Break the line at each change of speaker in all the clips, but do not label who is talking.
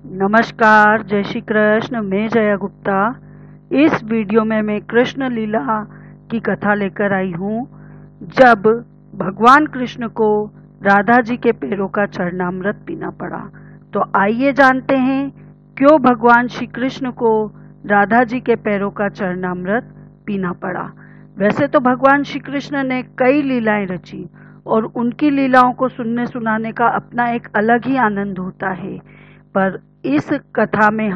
नमस्कार, जय श्री कृष्ण। मैं जया गुप्ता। इस वीडियो में मैं कृष्ण लीला की कथा लेकर आई हूँ, जब भगवान कृष्ण को राधा जी के पैरों का चरणामृत पीना पड़ा। तो आइए जानते हैं क्यों भगवान श्री कृष्ण को राधा जी के पैरों का चरणामृत पीना पड़ा। वैसे तो भगवान श्री कृष्ण ने कई लीलाएं रची और उनकी लीलाओं को सुनने सुनाने का अपना एक अलग ही आनंद होता है, पर इस कथा में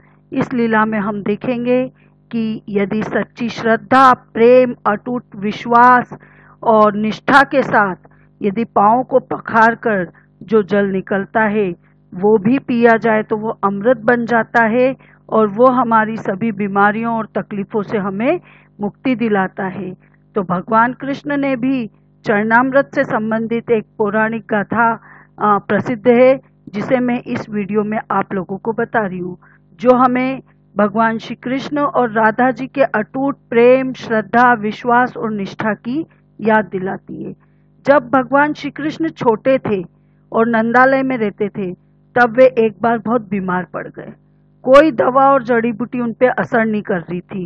इस लीला में हम देखेंगे कि यदि सच्ची श्रद्धा, प्रेम, अटूट विश्वास और निष्ठा के साथ यदि पाँव को पखार कर जो जल निकलता है वो भी पिया जाए तो वो अमृत बन जाता है और वो हमारी सभी बीमारियों और तकलीफों से हमें मुक्ति दिलाता है। तो भगवान कृष्ण ने भी चरणामृत से संबंधित एक पौराणिक गाथा प्रसिद्ध है, जिसे मैं इस वीडियो में आप लोगों को बता रही हूँ, जो हमें भगवान श्री कृष्ण और राधा जी के अटूट प्रेम, श्रद्धा, विश्वास और निष्ठा की याद दिलाती है। जब भगवान श्री कृष्ण छोटे थे और नंदालय में रहते थे, तब वे एक बार बहुत बीमार पड़ गए। कोई दवा और जड़ी बूटी उन पे असर नहीं कर रही थी।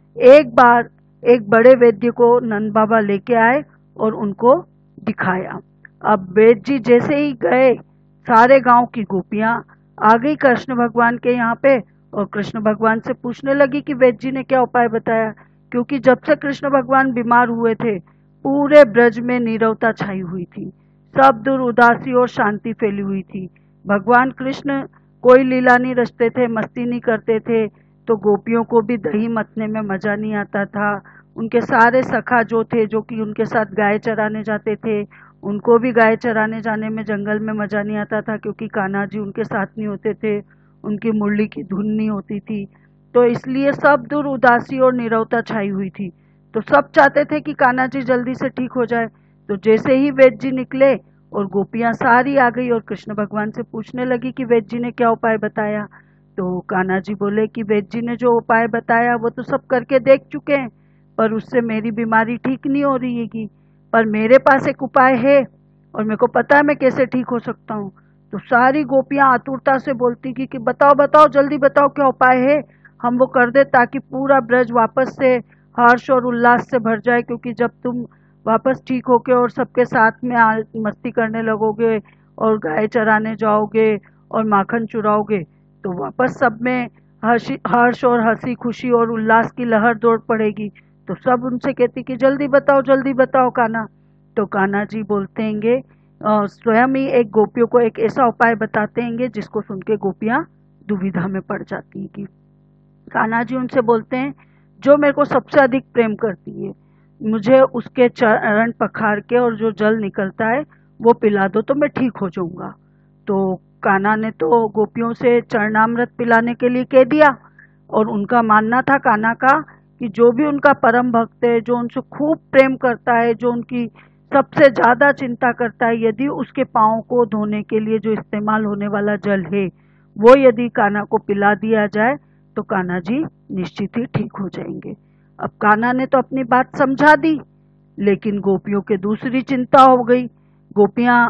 एक बार एक बड़े वैद्य को नंद बाबा लेके आए और उनको दिखाया। अब वैद्य जी जैसे ही गए, सारे गांव की गोपियां आ गई कृष्ण भगवान के यहाँ पे और कृष्ण भगवान से पूछने लगी कि वैद्य जी ने क्या उपाय बताया, क्योंकि जब से कृष्ण भगवान बीमार हुए थे पूरे ब्रज में नीरवता छाई हुई थी, सब दूर उदासी और शांति फैली हुई थी। भगवान कृष्ण कोई लीला नहीं रचते थे, मस्ती नहीं करते थे, तो गोपियों को भी दही मथने में मजा नहीं आता था। उनके सारे सखा जो थे, जो कि उनके साथ गाय चराने जाते थे, उनको भी गाय चराने जाने में जंगल में मजा नहीं आता था, क्योंकि कान्हा जी उनके साथ नहीं होते थे, उनकी मुरली की धुन नहीं होती थी। तो इसलिए सब दूर उदासी और नीरवता छाई हुई थी। तो सब चाहते थे कि कान्हा जी जल्दी से ठीक हो जाए। तो जैसे ही वैद्य जी निकले और गोपियां सारी आ गई और कृष्ण भगवान से पूछने लगी कि वैद्य जी ने क्या उपाय बताया, तो कान्हा जी बोले कि वैद्य जी ने जो उपाय बताया वो तो सब करके देख चुके हैं, पर उससे मेरी बीमारी ठीक नहीं हो रही है, पर मेरे पास एक उपाय है और मेरे को पता है मैं कैसे ठीक हो सकता हूँ। तो सारी गोपियां आतुरता से बोलती कि बताओ बताओ, जल्दी बताओ क्या उपाय है, हम वो कर दे ताकि पूरा ब्रज वापस से हर्ष और उल्लास से भर जाए। क्योंकि जब तुम वापस ठीक होके और सबके साथ में मस्ती करने लगोगे और गाय चराने जाओगे और माखन चुराओगे, तो वापस सब में हर्ष और हंसी खुशी और उल्लास की लहर दौड़ पड़ेगी। तो सब उनसे कहती कि जल्दी बताओ कान्हा। तो कान्हा जी बोलते हैंगे, स्वयं ही एक गोपियों को एक ऐसा उपाय बताते हैंगे जिसको सुन के गोपियां दुविधा में पड़ जाती हैं। कि कान्हा जी उनसे बोलते हैं, जो मेरे को सबसे अधिक प्रेम करती है, मुझे उसके चरण पखार के और जो जल निकलता है वो पिला दो तो मैं ठीक हो जाऊंगा। तो कान्हा ने तो गोपियों से चरणामृत पिलाने के लिए कह दिया और उनका मानना था कान्हा का कि जो भी उनका परम भक्त है, जो उनसे खूब प्रेम करता है, जो उनकी सबसे ज्यादा चिंता करता है, यदि उसके पाँव को धोने के लिए जो इस्तेमाल होने वाला जल है वो यदि कान्हा को पिला दिया जाए तो कान्हा जी निश्चित ही ठीक हो जाएंगे। अब कान्हा ने तो अपनी बात समझा दी, लेकिन गोपियों के दूसरी चिंता हो गई। गोपियां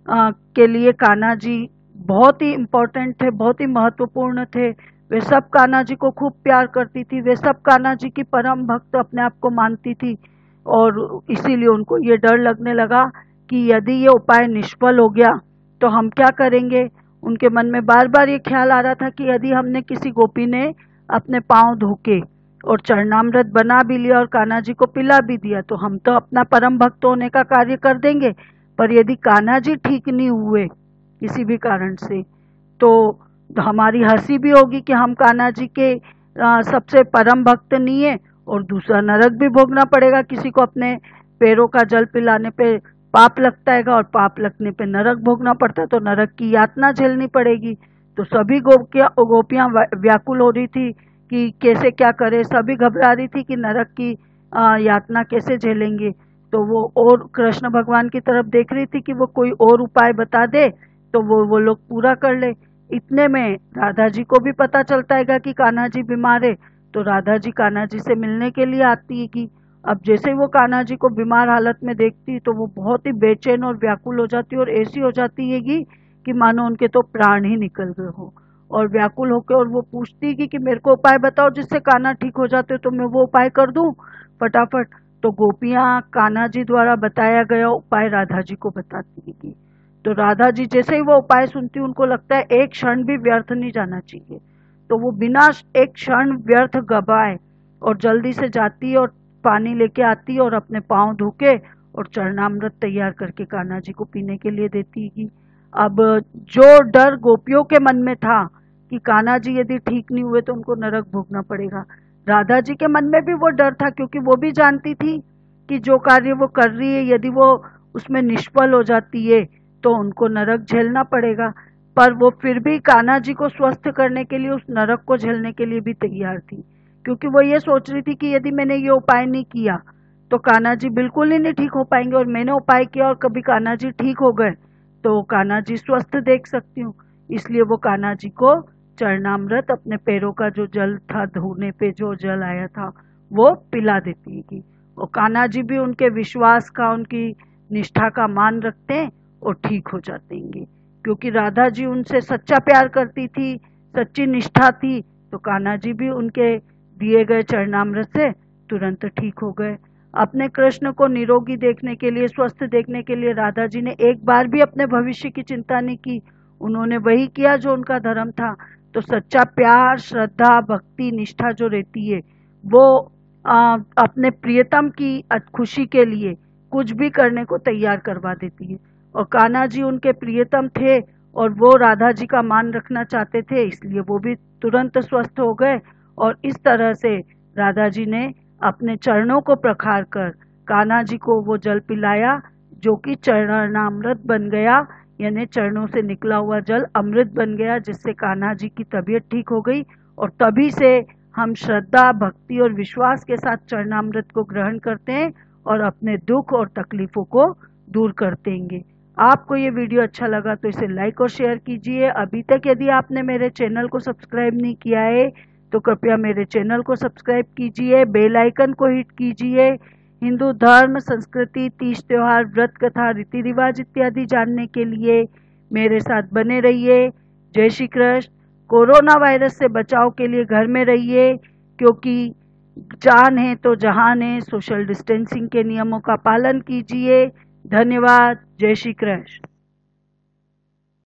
के लिए कान्हा जी बहुत ही इम्पोर्टेंट थे, बहुत ही महत्वपूर्ण थे। वे सब कान्हा जी को खूब प्यार करती थी, वे सब कान्हा जी की परम भक्त अपने आप को मानती थी, और इसीलिए उनको ये डर लगने लगा कि यदि ये उपाय निष्फल हो गया तो हम क्या करेंगे। उनके मन में बार बार ये ख्याल आ रहा था कि यदि हमने किसी गोपी ने अपने पाँव धोके और चरणामृत बना भी लिया और कान्हा जी को पिला भी दिया तो हम तो अपना परम भक्त होने का कार्य कर देंगे, पर यदि कान्हा जी ठीक नहीं हुए किसी भी कारण से तो हमारी हंसी भी होगी कि हम कान्हा जी के सबसे परम भक्त नहीं है, और दूसरा नरक भी भोगना पड़ेगा। किसी को अपने पैरों का जल पिलाने पे पाप लगता है और पाप लगने पे नरक भोगना पड़ता है, तो नरक की यातना झेलनी पड़ेगी। तो सभी गोपियां व्याकुल हो रही थी कि कैसे क्या करे, सभी घबरा रही थी कि नरक की यातना कैसे झेलेंगे। तो वो और कृष्ण भगवान की तरफ देख रही थी कि वो कोई और उपाय बता दे तो वो लोग पूरा कर ले। इतने में राधा जी को भी पता चलता है कि कान्हा जी बीमार है, तो राधा जी कान्हा जी से मिलने के लिए आती है। कि अब जैसे ही वो कान्हा जी को बीमार हालत में देखती तो वो बहुत ही बेचैन और व्याकुल हो जाती है और ऐसी हो जाती है कि मानो उनके तो प्राण ही निकल गए हो। और व्याकुल होकर और वो पूछती कि मेरे को उपाय बताओ जिससे कान्हा ठीक हो जाते, तो मैं वो उपाय कर दूं फटाफट। तो गोपियां कान्हा जी द्वारा बताया गया उपाय राधा जी को बताती है। तो राधा जी जैसे ही वो उपाय सुनती, उनको लगता है एक क्षण भी व्यर्थ नहीं जाना चाहिए, तो वो बिना एक क्षण व्यर्थ गवाए और जल्दी से जाती और पानी लेके आती और अपने पांव धोके और चरणामृत तैयार करके कान्हा जी को पीने के लिए देती है। अब जो डर गोपियों के मन में था कि कान्हा जी यदि ठीक नहीं हुए तो उनको नरक भोगना पड़ेगा, राधा जी के मन में भी वो डर था, क्योंकि वो भी जानती थी कि जो कार्य वो कर रही है यदि वो उसमें निष्फल हो जाती है तो उनको नरक झेलना पड़ेगा। पर वो फिर भी कान्हा जी को स्वस्थ करने के लिए उस नरक को झेलने के लिए भी तैयार थी, क्योंकि वो ये सोच रही थी कि यदि मैंने ये उपाय नहीं किया तो कान्हा जी बिल्कुल ही नहीं ठीक हो पाएंगे, और मैंने उपाय किया और कभी कान्हा जी ठीक हो गए तो कान्हा जी स्वस्थ देख सकती हूँ। इसलिए वो कान्हा जी को चरणामृत, अपने पैरों का जो जल था, धोने पे जो जल आया था, वो पिला देती है। और कान्हा जी भी उनके विश्वास का, उनकी निष्ठा का मान रखते हैं और ठीक हो जाते हैं। क्योंकि राधा जी उनसे सच्चा प्यार करती थी, सच्ची निष्ठा थी, तो कान्हा जी भी उनके दिए गए चरणामृत से तुरंत ठीक हो गए। अपने कृष्ण को निरोगी देखने के लिए, स्वस्थ देखने के लिए राधा जी ने एक बार भी अपने भविष्य की चिंता नहीं की। उन्होंने वही किया जो उनका धर्म था। तो सच्चा प्यार, श्रद्धा, भक्ति, निष्ठा जो रहती है वो अपने प्रियतम की खुशी के लिए कुछ भी करने को तैयार करवा देती है। और कान्हा जी उनके प्रियतम थे और वो राधा जी का मान रखना चाहते थे, इसलिए वो भी तुरंत स्वस्थ हो गए। और इस तरह से राधा जी ने अपने चरणों को प्रखार कर कान्हा जी को वो जल पिलाया, जो कि चरणामृत बन गया, यानी चरणों से निकला हुआ जल अमृत बन गया, जिससे कान्हा जी की तबीयत ठीक हो गई। और तभी से हम श्रद्धा, भक्ति और विश्वास के साथ चरणामृत को ग्रहण करते हैं और अपने दुख और तकलीफों को दूर करते हैं। आपको ये वीडियो अच्छा लगा तो इसे लाइक और शेयर कीजिए। अभी तक यदि आपने मेरे चैनल को सब्सक्राइब नहीं किया है तो कृपया मेरे चैनल को सब्सक्राइब कीजिए, बेल आइकन को हिट कीजिए। हिंदू धर्म, संस्कृति, तीज त्योहार, व्रत कथा, रीति रिवाज इत्यादि जानने के लिए मेरे साथ बने रहिए। जय श्री कृष्ण। कोरोना वायरस से बचाव के लिए घर में रहिए, क्योंकि जान है तो जहान है। सोशल डिस्टेंसिंग के नियमों का पालन कीजिए। धन्यवाद। जय श्री कृष्ण।